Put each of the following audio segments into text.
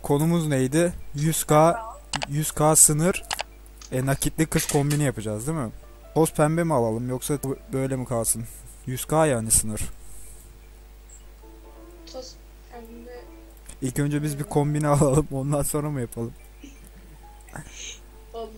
konumuz neydi? 100k sınır. Nakitli kız kombini yapacağız değil mi? Toz pembe mi alalım yoksa böyle mi kalsın? 100k yani sınır. Toz pembe İlk önce biz bir kombini alalım, ondan sonra mı yapalım? olur.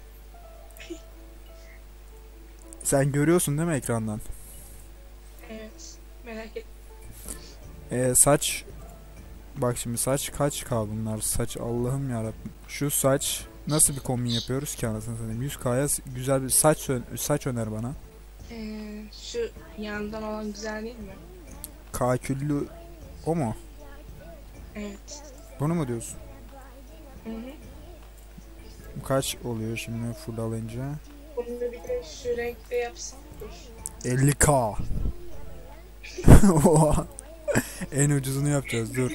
Sen görüyorsun değil mi ekrandan? Evet. Merak et. Saç. Bak şimdi saç kaç k bunlar? Saç Allah'ım yarabbim. Şu saç nasıl bir kombin yapıyoruz ki anasını satayım? 100k'ya güzel bir saç öner bana. Şu yandan olan güzel değil mi? Kaküllü o mu? Evet. Bunu mu diyorsun? Hı hı. Bu kaç oluyor şimdi full alınca? Bunu da bir de şu renkte yapsam dur. 50k. Oha. En ucuzunu yapacağız dur.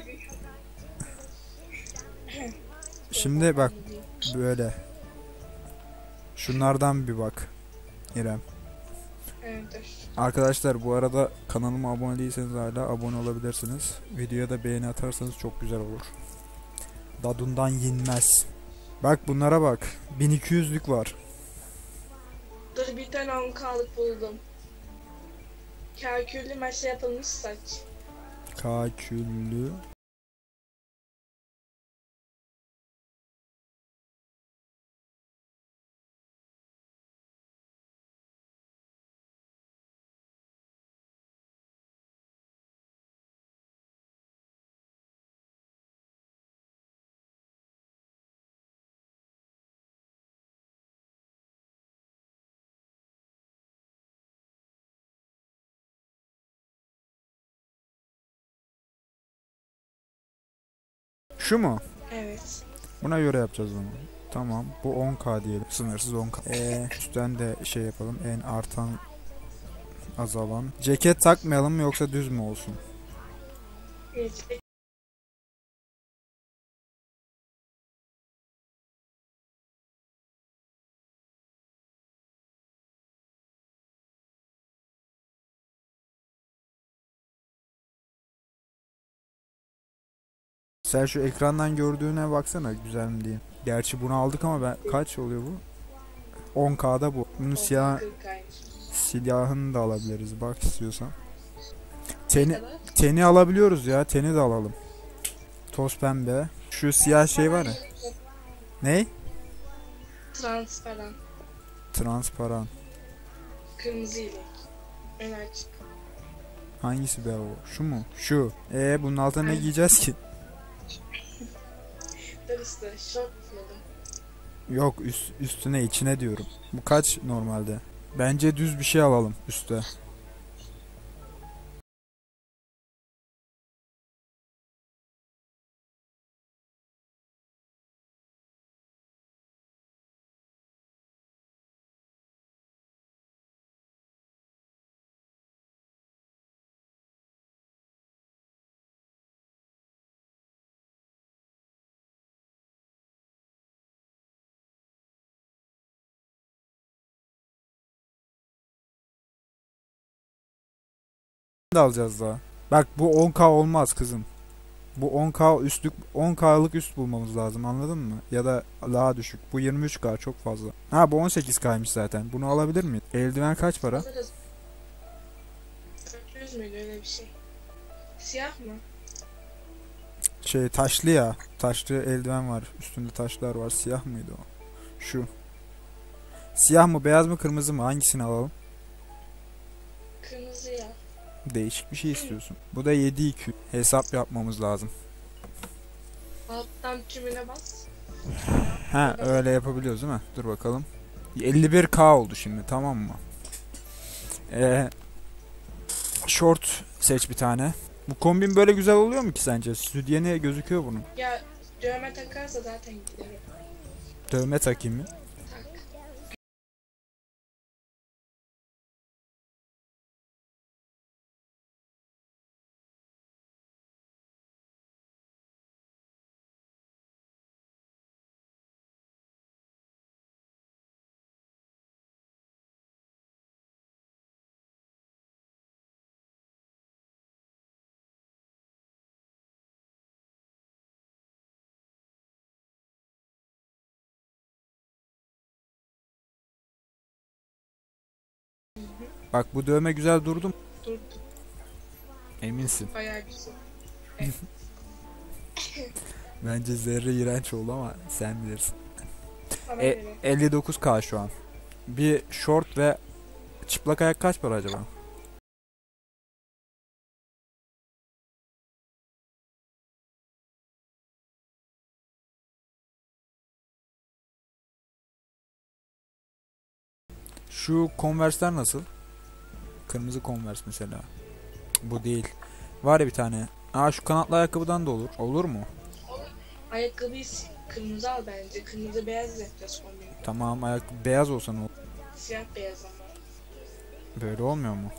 Şimdi bak böyle. Şunlardan bir bak İrem. Evet dur. Arkadaşlar bu arada kanalıma abone değilseniz hala abone olabilirsiniz. Videoya da beğeni atarsanız çok güzel olur. Dadundan yenmez. Bak bunlara bak. 1200'lük var. Dur bir tane 10K'lık buldum. Kalküllü maşa yapılmış saç. Kaküllü. Şu mu? Evet. Buna göre yapacağız onu. Tamam. Bu 10k diyelim. Sınırsız 10k. Üstten de şey yapalım. En artan azalan. Ceket takmayalım mı yoksa düz mü olsun? Evet. Sen şu ekrandan gördüğüne baksana güzel mi diye. Gerçi bunu aldık ama kaç oluyor bu? 10k'da bu. Bunun siyahını da alabiliriz bak istiyorsan. Teni alabiliyoruz ya. Teni de alalım. Toz pembe. Şu siyah şey var ya. Ne? Transparan. Transparan. Kırmızı ilek. Ön açık. Hangisi be o? Şu mu? Şu. Bunun altına ne giyeceğiz ki? Dur işte şort buldum. Yok üstüne içine diyorum. Bu kaç normalde? Bence düz bir şey alalım üste. De alacağız daha. Bak bu 10k olmaz kızım. Bu 10k üstlük 10k'lık üst bulmamız lazım anladın mı? Ya da daha düşük. Bu 23k çok fazla. Ha bu 18k'ymış zaten. Bunu alabilir miyiz? Eldiven kaç para? Alırız. 400 müydü öyle bir şey? Siyah mı? Şey taşlı ya. Taşlı eldiven var. Üstünde taşlar var. Siyah mıydı o? Şu. Siyah mı beyaz mı kırmızı mı? Hangisini alalım? Kırmızı ya. Değişik bir şey istiyorsun. Bu da 7.200. Hesap yapmamız lazım. Alttan tümüne bas. Ha öyle yapabiliyoruz değil mi? Dur bakalım. 51k oldu şimdi tamam mı? Short seç bir tane. Bu kombin böyle güzel oluyor mu ki sence? Sütyene gözüküyor bunun. Ya dövme takarsa zaten giderim. Dövme takayım mı? Bak bu dövme güzel durdu mu? Durdu. Eminsin. Bayağı güzel. Bence zerre iğrenç oldu ama sen bilirsin. Bana göre. 59k şu an. Bir short ve çıplak ayak kaç para acaba? Şu Converse'ler nasıl? Kırmızı Converse mesela. Bu değil. Var ya bir tane. Aa şu kanatlı ayakkabıdan da olur. Olur mu? Ayakkabıyı kırmızı al bence. Kırmızı beyaz yapacağız kombini. Tamam ayakkabı beyaz olsa ne olur? Siyah beyaz ama. Böyle olmuyor mu?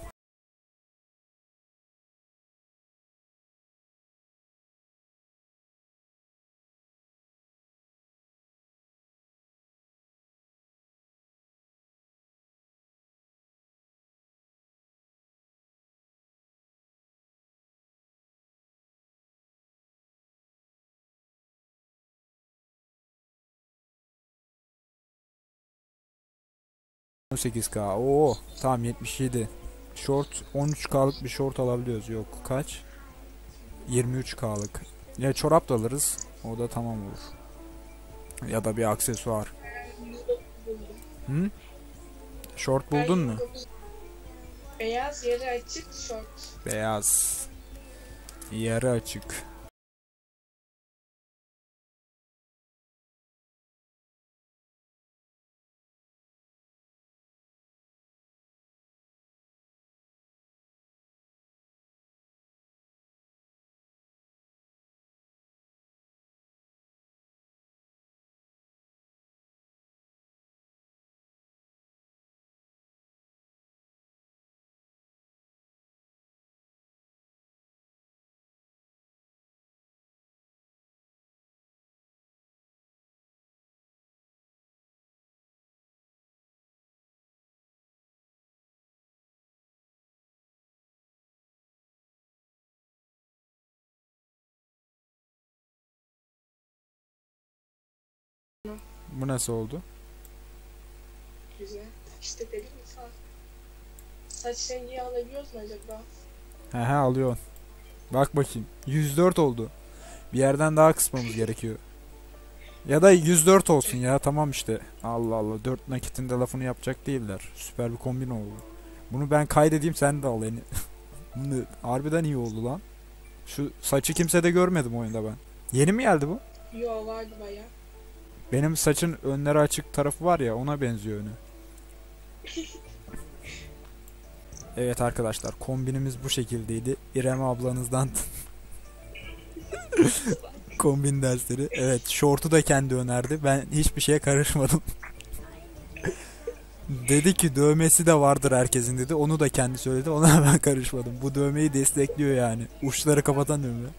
...18k. Oo, tamam 77. Short 13k'lık bir short alabiliyoruz. Yok kaç? 23k'lık. Ya çorap da alırız. O da tamam olur. Ya da bir aksesuar. Buldum. Hı? Short buldun mu? Beyaz yarı açık şort. Beyaz. Yarı açık. Bu nasıl oldu? Güzel. İşte dedim mi sana? Saç rengi alabiliyoruz mu acaba? He alıyorsun. Bak bakayım. 104 oldu. Bir yerden daha kısmamız gerekiyor. Ya da 104 olsun ya tamam işte. Allah Allah 4 nakitin de lafını yapacak değiller. Süper bir kombin oldu. Bunu ben kaydedeyim sen de al yani. Bunu harbiden iyi oldu lan. Şu saçı kimse de görmedim oyunda ben. Yeni mi geldi bu? Yo vardı baya. Benim saçın önleri açık tarafı var ya ona benziyor önü. Evet arkadaşlar kombinimiz bu şekildeydi. İrem ablanızdan kombin dersleri. Evet şortu da kendi önerdi. Ben hiçbir şeye karışmadım. Dedi ki dövmesi de vardır herkesin dedi. Onu da kendi söyledi. Ona ben karışmadım. Bu dövmeyi destekliyor yani. Uçları kapatan dövme.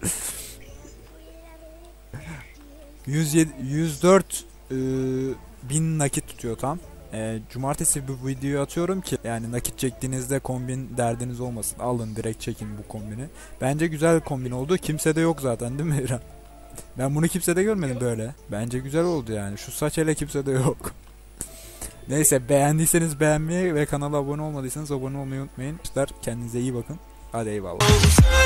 104 bin nakit tutuyor tam. Cumartesi bu videoyu atıyorum ki yani nakit çektiğinizde kombin derdiniz olmasın. Alın direkt çekin bu kombini. Bence güzel bir kombin oldu. Kimse de yok zaten değil mi İrem? Ben bunu kimsede görmedim böyle. Bence güzel oldu yani. Şu saç hele kimsede yok. Neyse beğendiyseniz beğenmeyi ve kanala abone olmadıysanız abone olmayı unutmayın. Kendinize iyi bakın. Hadi eyvallah.